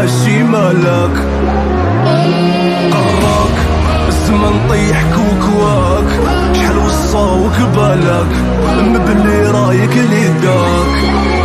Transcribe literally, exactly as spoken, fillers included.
ماشي مالك. قراك الزمن طيح كوكواك، شحال وصاوك بالك مبلي رايك ليداك.